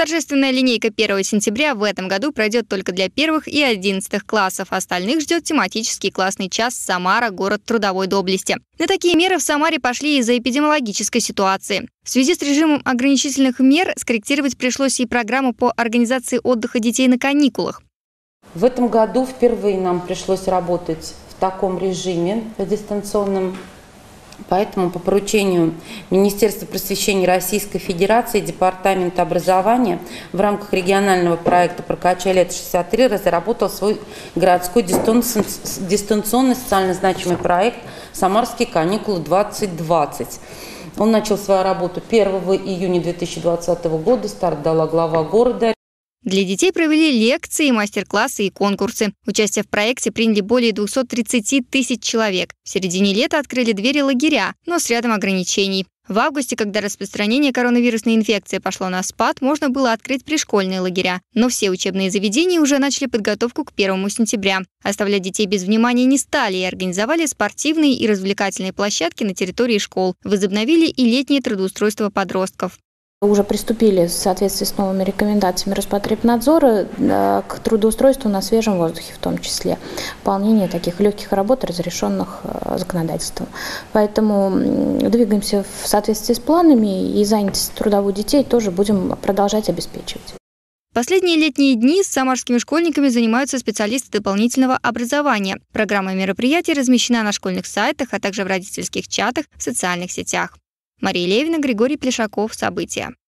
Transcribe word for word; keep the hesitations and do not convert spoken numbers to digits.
торжественная линейка первого сентября в этом году пройдет только для первых и одиннадцатых классов. Остальных ждет тематический классный час «Самара. Город трудовой доблести». На такие меры в Самаре пошли из-за эпидемиологической ситуации. В связи с режимом ограничительных мер скорректировать пришлось и программу по организации отдыха детей на каникулах. В этом году впервые нам пришлось работать в таком режиме, по дистанционном. Поэтому по поручению Министерства просвещения Российской Федерации, Департамента образования в рамках регионального проекта «Прокачай лето шестьдесят три» разработал свой городской дистанционный социально значимый проект «Самарские каникулы двадцать двадцать». Он начал свою работу первого июня две тысячи двадцатого года, старт дала глава города. Для детей провели лекции, мастер-классы и конкурсы. Участие в проекте приняли более двухсот тридцати тысяч человек. В середине лета открыли двери лагеря, но с рядом ограничений. В августе, когда распространение коронавирусной инфекции пошло на спад, можно было открыть пришкольные лагеря. Но все учебные заведения уже начали подготовку к первому сентября. Оставлять детей без внимания не стали и организовали спортивные и развлекательные площадки на территории школ. Возобновили и летнее трудоустройство подростков. Уже приступили в соответствии с новыми рекомендациями Роспотребнадзора к трудоустройству на свежем воздухе, в том числе выполнение таких легких работ, разрешенных законодательством. Поэтому двигаемся в соответствии с планами и занятость трудовой детей тоже будем продолжать обеспечивать. Последние летние дни с самарскими школьниками занимаются специалисты дополнительного образования. Программа мероприятий размещена на школьных сайтах, а также в родительских чатах в социальных сетях. Мария Левина, Григорий Плешаков. События.